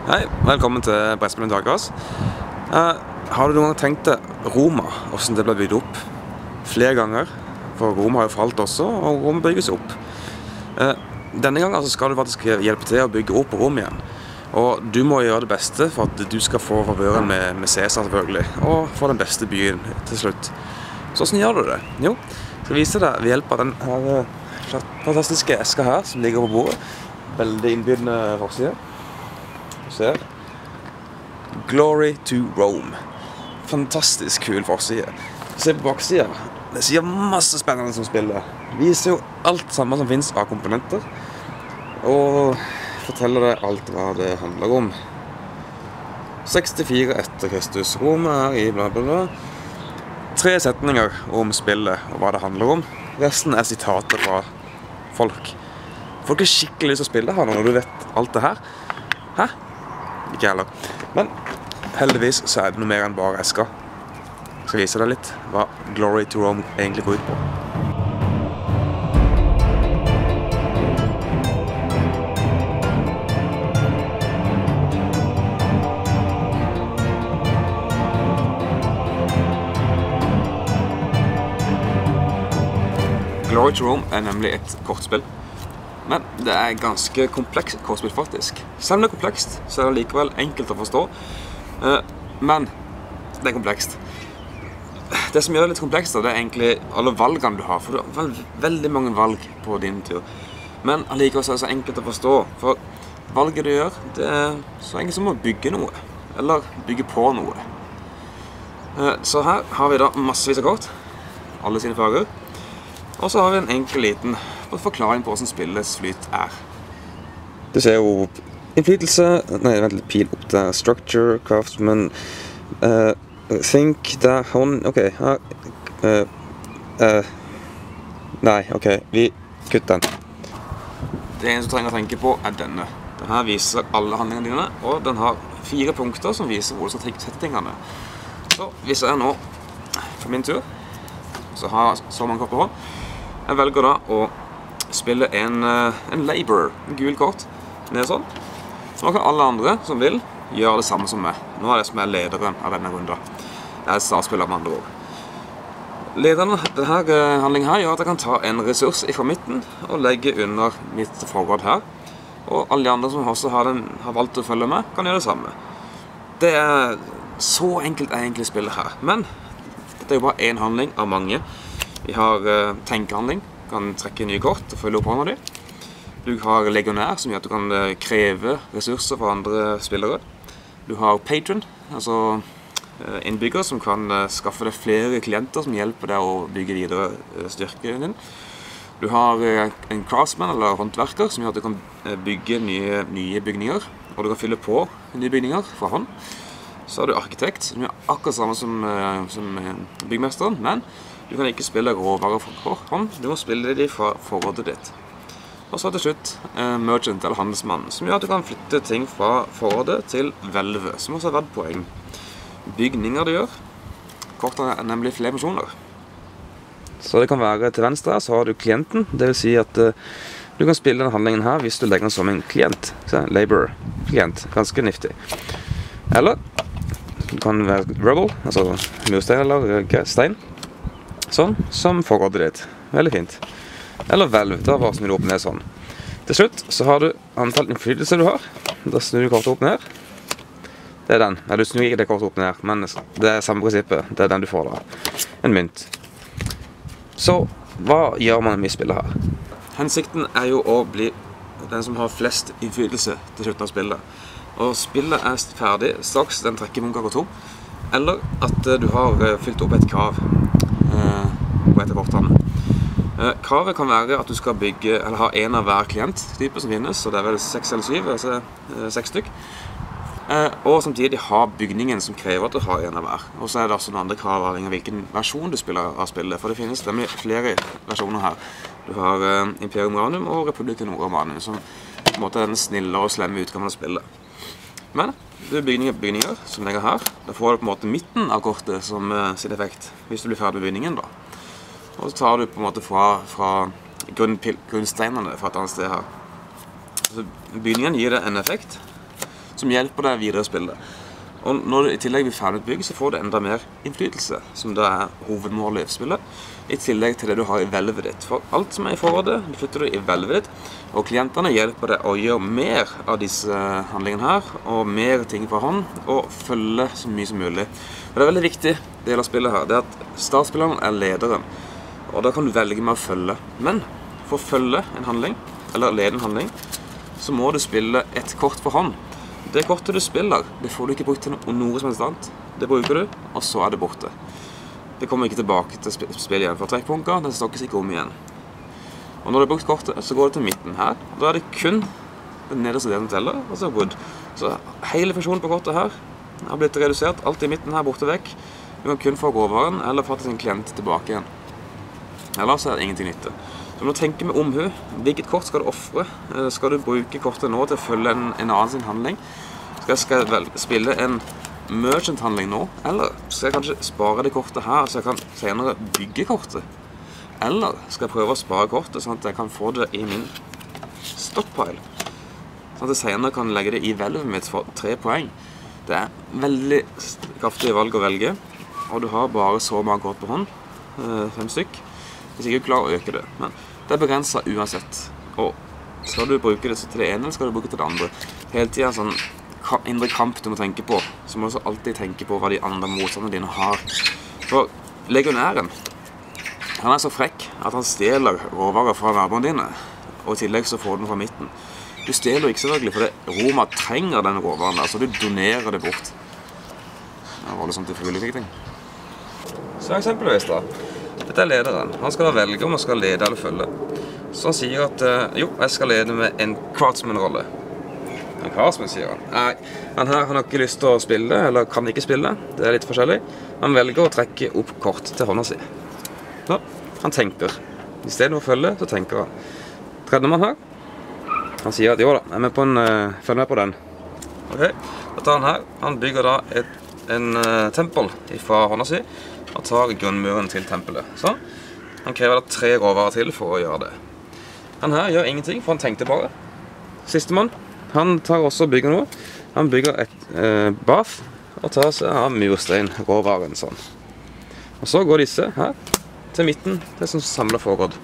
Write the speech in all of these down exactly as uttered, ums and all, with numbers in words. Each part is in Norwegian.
Hei, velkommen til Brettspillet Dagras. Uh, har du noen gang tenkt deg Roma, hvordan det ble bygd opp? Flere ganger, for Roma har jo falt også, og Roma bygges opp. Uh, denne gangen altså, skal du faktisk hjelpe til å bygge opp Rom igjen. Og du må gjøre det beste for at du skal få favøren med, med Caesar selvfølgelig, og få den beste byen til slutt. Så hvordan gjør du det? Jo, jeg skal vise deg ved hjelp av den her, fantastiske eska her som ligger på bordet. Veldig innbydende forside. Du ser Glory to Rome. Fantastisk kul forside. Se på baksida. Det sier masse spennende som spiller. Viser jo alt sammen som finnes av komponenter. Og forteller deg alt hva det handler om. sekstifire etter Kristus. Rome er i bla bla bla. Tre setninger om spillet og hva det handler om. Resten er sitater fra folk. Folk er skikkelig lyst til å spille her når du vet alt det her. Hæ? Ikke heller. Men heldigvis så er det noe mer enn bare eska. Jeg skal vise deg litt hva Glory to Rome egentlig går ut på. Glory to Rome er nemlig et kortspill. Men det er ganske komplekst kortspill faktisk. Selv om det er komplekst, så er det likevel enkelt å forstå. Men det er komplekst. Det som gjør det litt komplekst, det er egentlig alle valgene du har. For du har veld veldig mange valg på din tur. Men allikevel så er det så enkelt å forstå. For valget du gjør, det er så enkelt som å bygge noe. Eller bygge på noe. Så her har vi da massevis av kort. Alle sine farger. Og så har vi en enkel liten forklaring på hvordan spillets flyt er. Du ser jo innflytelse, nei, vent litt, pil opp der, structure, craftsman, uh, think, der, hånd, ok, her, uh, uh, nei, ok, vi kutter den. Det eneste du trenger å tenke på er denne. Denne viser alle handlingene dine, og den har fire punkter som viser hvor du skal sette tingene. Så hvis jeg nå, for min tur, så har så mange kort på hånd. Jeg velger da å spille en, en laborer, en gul kort, ned sånn. Nå kan alle andre som vil gjøre det samme som meg. Nå er det som er lederen av denne runden. Jeg er startspiller med andre ord. Lederen av denne handlingen her gjør at jeg kan ta en ressurs fra midten og legge under mitt forråd her. Og alle de andre som også har, den, har valgt å følge med, kan gjøre det samme. Det er så enkelt er egentlig spillet her. Men dette er jo bare en handling av mange. Vi har uh, tenkehandling, kan trekke nye kort og følge opp hånda di. Du har legionær, som gjør at du kan uh, kreve ressurser fra andre spillere. Du har patron, altså uh, innbygger som kan uh, skaffe deg flere klienter som hjelper deg å bygge videre uh, styrken din. Du har uh, en craftsman eller håndverker som gjør at du kan uh, bygge nye, nye bygninger, og du kan fylle på nye bygninger fra hånd. Så har du arkitekt, som gjør akkurat samme som, uh, som uh, byggmesteren, men du kan ikke spille råvarer fra hånd, du må spille de fra forrådet ditt. Og så til slutt eh, merchant eller handelsmann, som gjør at du kan flytte ting fra forrådet til hvelvet, som også er verdt poeng. Bygninger du gjør, kortene er nemlig flere funksjoner. Så det kan være til venstre, så har du klienten, det vil si at eh, du kan spille denne handlingen her hvis du legger den som en klient, så, laborer, klient, ganske niftig. Eller, du kan være rebel, altså murstein eller stein. Sånn, som forrådet ditt. Veldig fint. Eller hvelv, da var snur du opp ned sånn. Til slutt så har du antall innflytelse du har. Da snur du kortet opp ned. Det er den. Nei, du snur ikke det kortet opp ned, men det er samme prinsippet. Det er den du får da. En mynt. Så, hva gjør man med spillet her? Hensikten er jo å bli den som har flest innflytelse til slutten av spillet. Og spillet er ferdig straks den trekker munker og to. Eller at du har fylt opp et krav på et av kortene. Kravet kan være at du skal bygge, eller ha en av hver klienttype som finnes, så det er vel seks eller syv, altså seks stykk. Og samtidig ha bygningen som krever at du har en av hver. Og så er det også noen andre krav avhengig av hvilken versjon du spiller av spillet, for det finnes nemlig flere versjoner her. Du har Imperium Romanum og Republikken Romanum, som på en måte er den snille og slemme utgaven av spillet. Men du bygninger, bygninger som ligger her, da får du på en måte midten av kortet som uh, sin effekt, hvis du blir ferdig med bygningen da. Og så tar du på en måte fra, fra grunnsteinene fra et annet sted her. Så bygningen gir det en effekt som hjelper deg videre å spille. Og når du i tillegg blir ferdig bygg, så får du enda mer innflytelse, som da er hovedmålet i spillet, i tillegg til det du har i hvelvet ditt. For alt som er i forrådet, du flytter du i hvelvet ditt, og klientene hjelper deg å gjøre mer av disse handlingene her, og mer ting for hånd, og følge så mye som mulig. Og det er veldig viktig, det hele spillet her, det er at startspilleren er lederen, og da kan du velge med å følge. Men for å følge en handling, eller lede en handling, så må du spille et kort for hånd. Det kortet du spiller, det får du ikke brukt til noe som helst annet. Det bruker du, og så er det borte. Det kommer ikke tilbake til spillet igjen, for trekkpunker, den stokkes ikke om igjen. Og når du har brukt kortet, så går det til midten her. Da er det kun den nederste delen teller, og så wood. Så hele funksjonen på kortet her har blitt redusert, alt i midten her borte vekk. Du kan kun få råvaren, eller faktisk en klient tilbake igjen. Ellers er det ingenting nytte. Så du må tenke med omhu. Hvilket kort skal du offre? Skal du bruke kortet nå til å følge en, en annen sin handling? Skal jeg skal vel spille en merchant-handling nå? Eller skal jeg kanskje spare det kortet her, så jeg kan senere bygge kortet? Eller skal jeg prøve å spare kortet, sånn at jeg kan få det i min stockpile? Sånn at jeg senere kan legge det i hvelvet mitt for tre poeng. Det er veldig kraftig valg å velge, og du har bare så mange kort på hånd, fem stykk. Hvis ikke du klarer å øke det, men det er begrenset uansett. Og skal du bruke det til det ene, eller skal du bruke det til det andre? Hele tiden en sånn indre kamp du må tenke på, så må du alltid tenke på hva de andre motstanderne dine har. For legionæren, han er så frekk at han stjeler råvarer fra naboene dine, og i tillegg så får du den fra midten. Du stjeler ikke selvfølgelig, for Roma trenger den råvaren der, så du donerer det bort. Det var det sånn til frivillig ting. Så eksempelvis da, dette er lederen. Han skal da velge om han skal lede eller følge. Så han sier at, jo, jeg skal lede med en kvartsmann-rolle. En kvartsmann, sier han. Nei, han her han har ikke lyst til å spille, eller kan ikke spille. Det er litt forskjellig. Han velger å trekke opp kort til hånda si. Så, han tenker. I stedet for å følge, så tenker han. Tredjemann her, han sier at, jo da, jeg er med på en, uh, følg med på den. Ok, da tar han her. Han bygger da et, en uh, tempel fra hånda si, og tar grunnmuren til tempelet. Så, han krever da tre råvarer til for å gjøre det. Han her gjør ingenting, for han tenkte bare. Sistemann, han tar også og bygger noe. Han bygger et eh, bath, og tar seg av murstein, råvaren sånn. Og så går disse her til midten, det som samler forråd.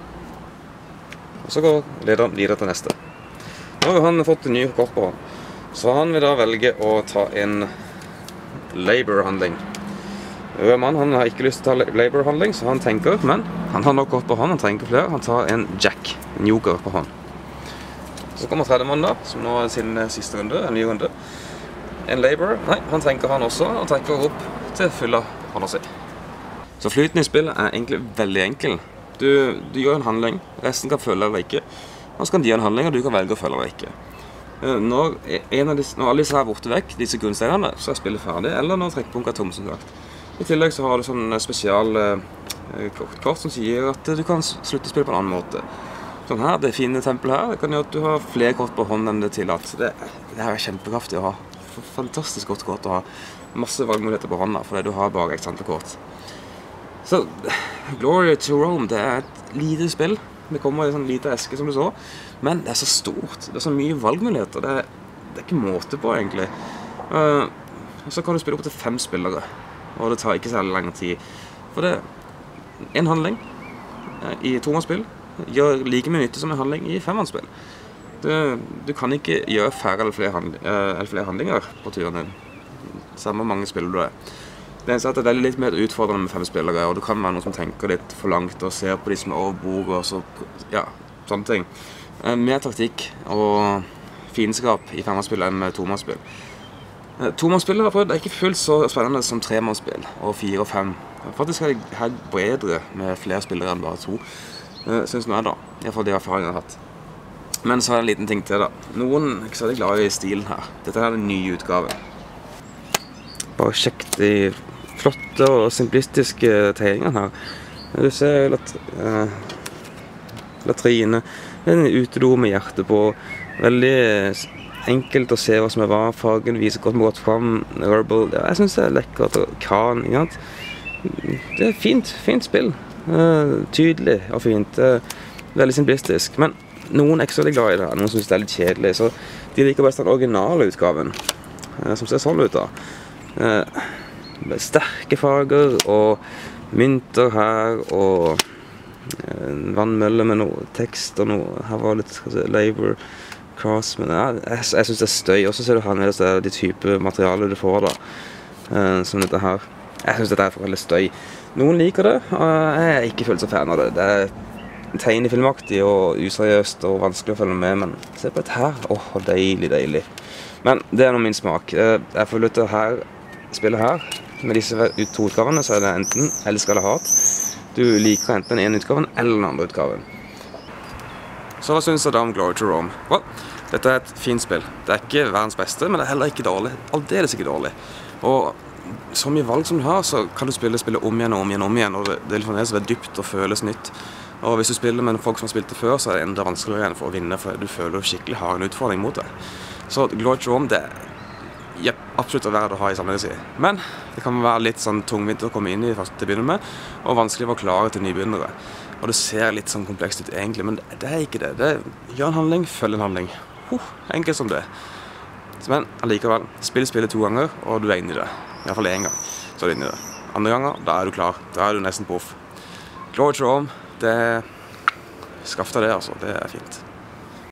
Og så går lederen videre til neste. Nå har han fått en ny kort på hånd. Så han vil da velge å ta en labor-handling. Rødmann, han har ikke lyst til å ta labor-handling, så han tenker, men han har nok kort på hånd, han trenger flere. Han tar en jack, en joker på hånd. Så kommer tredjemann da, som nå er sin siste runde, en ny runde. En labor, nei, han tenker han også, og trekker opp til fylla hånda si. Så flyten i spillet er egentlig veldig enkel. Du, du gjør en handling, resten kan følge eller ikke. Og så kan de gjøre en handling, og du kan velge å følge eller ikke. Når, en av disse, når alle disse er borte vekk, disse grunnsteinene, så er spillet ferdig, eller når trekkpunkt er tom, som sagt. I tillegg så har du sånn spesial eh, kort, kort som sier at du kan slutte spille på en annen måte. Sånn her, det fine tempelet her, det kan gjøre at du har flere kort på hånden enn det tillatt. Det, det her er kjempekraftig å ha. Fantastisk godt kort å ha. Masse valgmuligheter på hånda, fordi du har bare eksempel kort. Så, Glory to Rome, det er et lite spill. Det kommer i en sånn lite eske som du så. Men det er så stort. Det er så mye valgmuligheter. Det er, det er ikke måte på, egentlig. Uh, så kan du spille opp til fem spillere. Og det tar ikke særlig lang tid. For det, en handling i tomannsspill gjør like mye nytte som en handling i femmannsspill. Du, du kan ikke gjøre færre eller flere, handling, eller flere handlinger på turen din. Samme mange spiller du det. Det eneste er at det er litt mer utfordrende med fem spillere, og du kan være noen som tenker litt for langt og ser på de som er over bord og så, ja, sånne ting. Mer taktikk og fiendskap i femmannsspill enn med tomannsspill. Tomannsspill er ikke fullt så spennende som tremannsspill og fire og fem. Faktisk er det her bredere med flere spillere enn bare to, synes nå jeg da. I hvert fall de erfaringene jeg har hatt. Men så er det en liten ting til da. Noen er ikke så glad i stilen her. Dette er den nye utgaven. Bare sjekk de flotte og simplistiske tegningene her. Du ser lat uh, latrine, en utedo med hjerte på, veldig enkelt å se hva som er hva, fargen viser godt med godt frem, herbal, ja, jeg synes det er lekkert, og kran, ikke sant? Det er fint, fint spill, uh, tydelig og fint, uh, veldig simplistisk, men noen er ikke så glad i det her, noen synes det er litt kjedelig, så De liker best den originale utgaven, som ser sånn ut da. Med sterke farger og mynter her, og en vannmølle med noe tekst og noe. Her var litt si, labor, craftsman. Ja, jeg, jeg synes det er støy. Og så ser du her nede, så er det de type materialer du får da, som dette her. Jeg synes dette er for veldig støy. Noen liker det, og jeg er ikke fullt så fan av det. Det er tegnefilmaktig og useriøst og vanskelig å følge med, men se på dette her. Åh, oh, deilig, deilig. Men det er noe min smak. Jeg får lytte her, spille her. Med disse to utgavene så er det enten elsker eller hat. Du liker enten den ene utgaven eller den andre utgaven. Så hva synes jeg da om Glory to Rome? Well, dette er et fint spill. Det er ikke verdens beste, men det er heller ikke dårlig. Aldeles ikke dårlig. Og så mye valg som du har, så kan du spille spillet om igjen og om igjen og om igjen. Og det, det er litt sånn dypt og føles nytt. Og hvis du spiller med folk som har spilt det før, så er det enda vanskeligere igjen for å vinne, for du føler du skikkelig har en utfordring mot det. Så Glory to Rome, det er yep, absolutt verdt å ha i sammenheng si. Men det kan være litt sånn tungvint å komme inn i først til å begynne med, og vanskelig å være klare til nybegynnere. Og det ser litt sånn komplekst ut egentlig, men det, det er ikke det. Det er gjør en handling, følg en handling. Huh, enkelt som det. Men allikevel, spill spillet to ganger, og du er inne i det. I hvert fall en gang, så er du inne i det. Andre ganger, da er du klar. Da er du nesten proff. Glory to Rome, det skaff deg det altså, det er fint.